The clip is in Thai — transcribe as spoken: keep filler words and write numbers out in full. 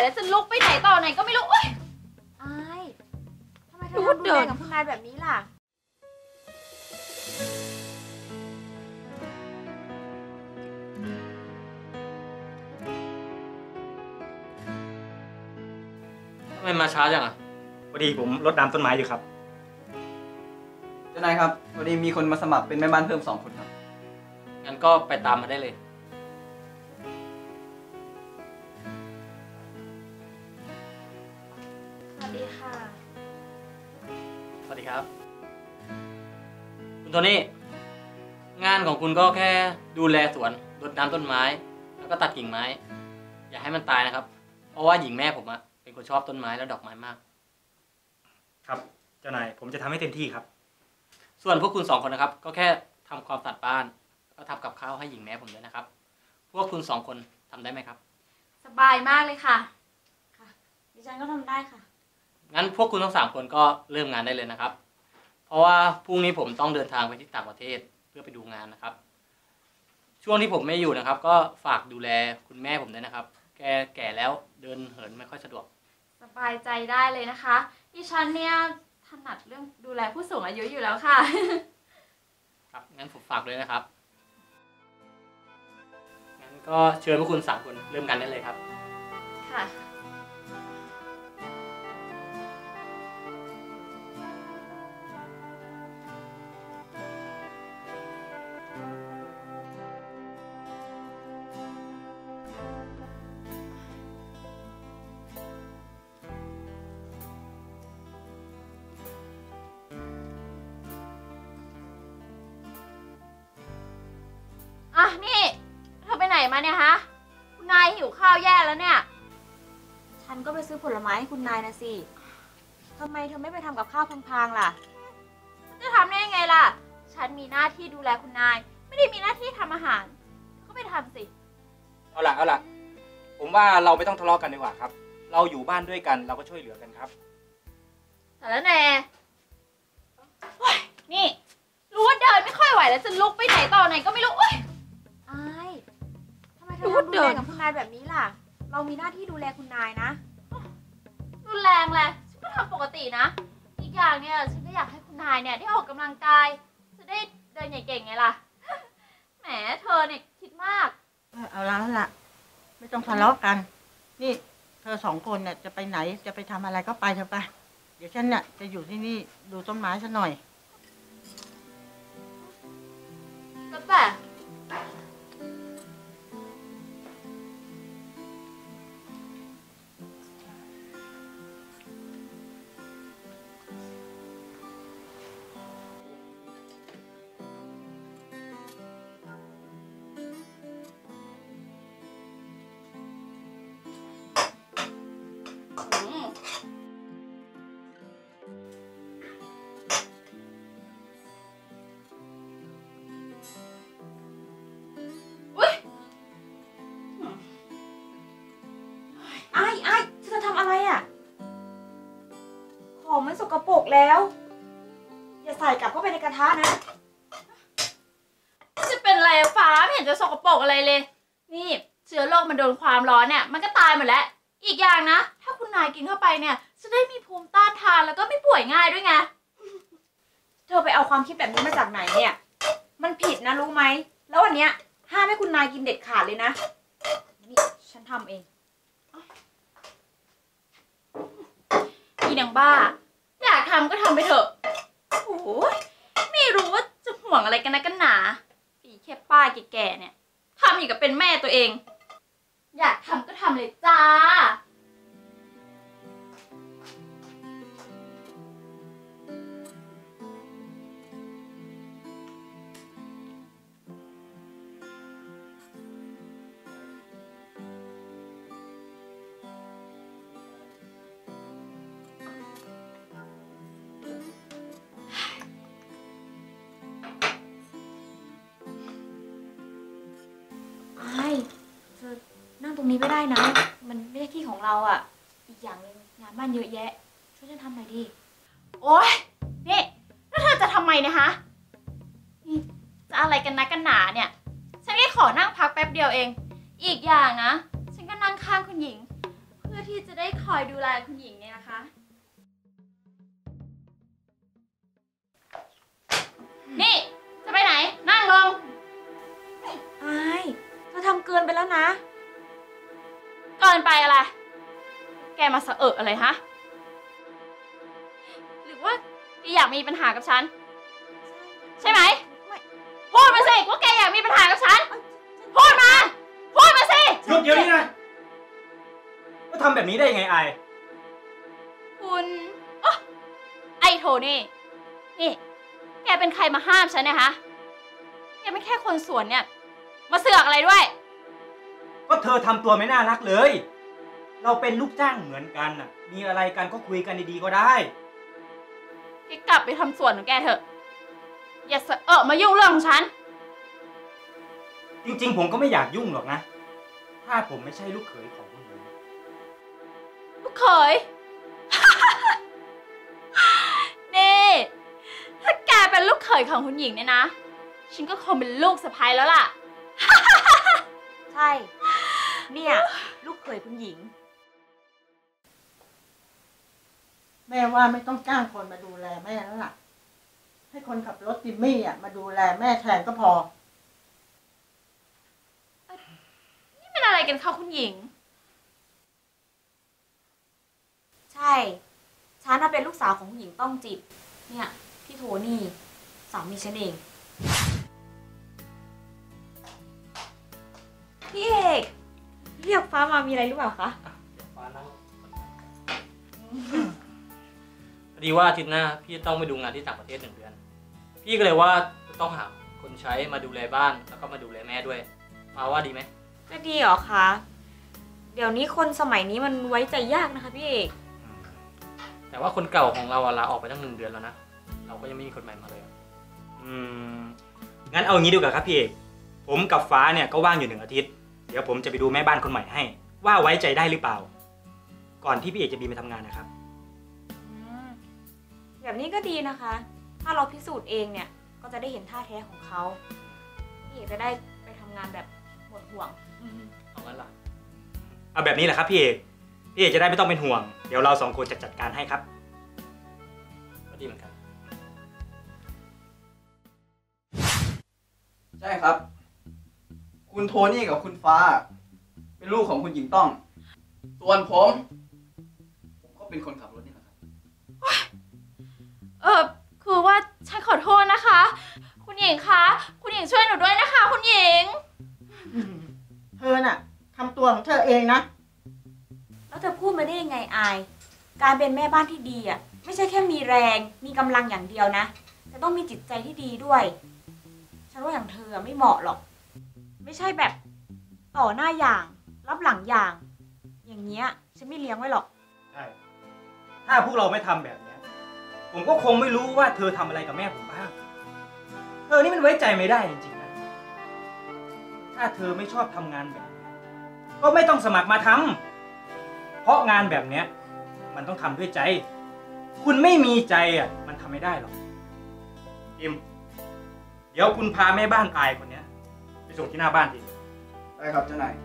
แล้วจะลุกไปไหนต่อไหนก็ไม่รู้อุ้ยอายทำไมเธอทำรุนแรงกับคุณนายแบบนี้ล่ะทำไมมาช้าจังอ่ะพอดีผมรดน้ำต้นไม้อยู่ครับเจ้านายครับพอดีมีคนมาสมัครเป็นแม่บ้านเพิ่มสองคนครับงั้นก็ไปตามมาได้เลยสวัสดีค่ะสวัสดีครับคุณโทนี่งานของคุณก็แค่ดูแลสวนรดน้ำต้นไม้แล้วก็ตัดกิ่งไม้อย่าให้มันตายนะครับเพราะว่าหญิงแม่ผมอะเป็นคนชอบต้นไม้และดอกไม้มากครับเจ้านายผมจะทำให้เต็มที่ครับส่วนพวกคุณสองคนนะครับก็แค่ทำความสะอาดบ้านก็ทำกับข้าวให้หญิงแม่ผมด้วยนะครับพวกคุณสองคนทำได้ไหมครับสบายมากเลยค่ะค่ะดิฉันก็ทำได้ค่ะงั้นพวกคุณทั้งสามคนก็เริ่มงานได้เลยนะครับเพราะว่าพรุ่งนี้ผมต้องเดินทางไปที่ต่างประเทศเพื่อไปดูงานนะครับช่วงที่ผมไม่อยู่นะครับก็ฝากดูแลคุณแม่ผมด้วยนะครับแกแก่แล้วเดินเหินไม่ค่อยสะดวกสบายใจได้เลยนะคะดิฉันเนี่ยถนัดเรื่องดูแลผู้สูงอายุอยู่แล้วค่ะครับงั้นผมฝากเลยนะครับงั้นก็เชิญพวกคุณสามคนเริ่มกันได้เลยครับค่ะอ่ะนี่เธอไปไหนมาเนี่ยฮะคุณนายหิวข้าวแย่แล้วเนี่ยฉันก็ไปซื้อผลไม้ให้คุณนายนะสิทำไมเธอไม่ไปทำกับข้าวพลางๆล่ะจะทำได้ยังไงล่ะฉันมีหน้าที่ดูแลคุณนายไม่ได้มีหน้าที่ทำอาหารก็ไปทำสิเอาล่ะเอาล่ะผมว่าเราไม่ต้องทะเลาะกันดีกว่าครับเราอยู่บ้านด้วยกันเราก็ช่วยเหลือกันครับแต่แล้วแน่นี่รู้ว่าเดินไม่ค่อยไหวแล้วจะลุกไปไหนต่อไหนก็ไม่รู้อายทำไมเธอทำรุนแรงกับคุณนายแบบนี้ล่ะเรามีหน้าที่ดูแลคุณนายนะรุนแรงแหละฉันก็ทำปกตินะอีกอย่างเนี่ยฉันก็อยากให้คุณนายเนี่ยได้ออกกำลังกายจะได้เดินใหญ่เก่งไงล่ะแหมเธอเนี่ยคิดมากเอาละเอาละไม่ต้องทะเลาะกันนี่เธอสองคนเนี่ยจะไปไหนจะไปทำอะไรก็ไปเถอะไปเดี๋ยวฉันเนี่ยจะอยู่ที่นี่ดูต้นไม้ซะหน่อยก็แต่มันสกปรกแล้วอย่าใส่กลับเข้าไปในกระทะนะจะเป็นอะไรฟ้าไม่เห็นจะสกปรกอะไรเลยนี่เชื้อโรคมันโดนความร้อนเนี่ยมันก็ตายหมดแล้วอีกอย่างนะถ้าคุณนายกินเข้าไปเนี่ยจะได้มีภูมิต้านทานแล้วก็ไม่ป่วยง่ายด้วยไงเธอไปเอาความคิดแบบนี้มาจากไหนเนี่ยมันผิดนะรู้ไหมแล้ววันเนี้ยห้ามให้คุณนายกินเด็ดขาดเลยนะนี่ฉันทำเองอีนางบ้าอยากทำก็ทำไปเถอะโอ้ยไม่รู้ว่าจะห่วงอะไรกันนะกันหนาอีแค่ป้าแก่ๆเนี่ยทำอย่างกับเป็นแม่ตัวเองอยากทำก็ทำเลยจ้า รงนี้ไม่ได้นะมันไม่ใช่ที่ของเราอ่ะอีกอย่างหนึ่งงานบ้านเยอะแยะช่วยฉันทำหน่อยดิโอ๊ยนี่แล้วเธอจะทำไมเนี่ยฮะนี่จะอะไรกันนะกันหนาเนี่ยฉันแค่ขอนั่งพักแป๊บเดียวเองอีกอย่างนะฉันก็นั่งข้างคุณหญิงเพื่พื่อที่จะได้คอยดูแลคุณหญิงเนี่ยนะคะนี่จะไปไหนนั่งลงอายเธอทำเกินไปแล้วนะเกินไปอะไร แกมาสะเอะอะไรฮะ หรือว่าแกอยากมีปัญหากับฉัน ใช่ไหมไม่พูดมาสิว่าแกอยากมีปัญหากับฉัน พูดมา พูดมาสิหยุดเดี๋ยวนี้นะว่าทำแบบนี้ได้ยังไงอายคุณอ๊ะไอโทนี่ นี่ แกเป็นใครมาห้ามฉันเนี่ยฮะ แกเป็นแค่คนสวนเนี่ย มาเสือกอะไรด้วยก็เธอทำตัวไม่น่ารักเลย เราเป็นลูกจ้างเหมือนกันน่ะ มีอะไรกันก็คุยกันดีๆก็ได้แกกลับไปทำสวนของแกเถอะ อย่าเสอะมายุ่งเรื่องของฉันจริงๆ ผมก็ไม่อยากยุ่งหรอกนะ ถ้าผมไม่ใช่ลูกเขยของคุณหญิงลูกเขย นี่ ถ้าแกเป็นลูกเขยของคุณหญิงเนี่ยนะ ฉันก็คงเป็นลูกสะใภ้แล้วล่ะใช่ เนี่ย ลูกเขยคุณหญิงแม่ว่าไม่ต้องจ้างคนมาดูแลแม่แล้วล่ะ ให้คนขับรถจิมมี่อ่ะมาดูแลแม่แทนก็พอนี่เป็นอะไรกันคะคุณหญิงใช่ ฉันน่ะเป็นลูกสาวของคุณหญิงต้องจิต เนี่ยพี่โทนี่สามีฉันเอง พี่เอกเรียกฟ้ามามีอะไรหรือเปล่าคะฟ้านั่งพอดีว่าอาทิตย์หน้าพี่ต้องไปดูงานที่ต่างประเทศหนึ่งเดือน พี่ก็เลยว่าจะต้องหาคนใช้มาดูแลบ้านแล้วก็มาดูแลแม่ด้วยมาว่าดีไหมก็ดีเหรอคะ เดี๋ยวนี้คนสมัยนี้มันไว้ใจยากนะคะพี่เอกแต่ว่าคนเก่าของเราอะลาออกไปตั้งหนึ่งเดือนแล้วนะ เราก็ยังไม่มีคนใหม่มาเลยอะอืม งั้นเอางี้ดีกว่าครับพี่เอก ผมกับฟ้าเนี่ยก็ว่างอยู่หนึ่งอาทิตย์ เดี๋ยวผมจะไปดูแม่บ้านคนใหม่ให้ ว่าไว้ใจได้หรือเปล่า ก่อนที่พี่เอกจะบินไปทำงานนะครับอืมแบบนี้ก็ดีนะคะ ถ้าเราพิสูจน์เองเนี่ย ก็จะได้เห็นท่าแท้ของเขา พี่เอกจะได้ไปทำงานแบบหมดห่วงเอางั้นล่ะเอาแบบนี้แหละครับพี่เอก พี่เอกจะได้ไม่ต้องเป็นห่วง เดี๋ยวเราสองคนจะจัดการให้ครับก็ดีเหมือนกันใช่ครับ คุณโทนี่กับคุณฟ้า เป็นลูกของคุณหญิงต้อง ส่วนผม ผมก็เป็นคนขับรถนี่แหละครับเออคือว่าฉันขอโทษนะคะ คุณหญิงคะ คุณหญิงช่วยหนูด้วยนะคะ คุณหญิงเธอน่ะทำตัวของเธอเองนะแล้วเธอพูดมาได้ยังไงอาย การเป็นแม่บ้านที่ดีอ่ะ ไม่ใช่แค่มีแรง มีกำลังอย่างเดียวนะ แต่ต้องมีจิตใจที่ดีด้วย ฉันว่าอย่างเธอไม่เหมาะหรอก ไม่ใช่แบบต่อหน้าอย่าง รับหลังอย่าง อย่างเงี้ยฉันไม่เลี้ยงไว้หรอกใช่ ถ้าพวกเราไม่ทำแบบเนี้ย ผมก็คงไม่รู้ว่าเธอทำอะไรกับแม่ผมบ้าง เธอนี่มันไว้ใจไม่ได้จริงๆนะ ถ้าเธอไม่ชอบทำงานแบบนี้ก็ไม่ต้องสมัครมาทำ เพราะงานแบบเนี้ย มันต้องทำด้วยใจ คุณไม่มีใจอ่ะ มันทำไม่ได้หรอกอิมเดี๋ยวคุณพาแม่บ้านอายคนเนี้ยไปส่งที่หน้าบ้านทีได้ครับเจ้านาย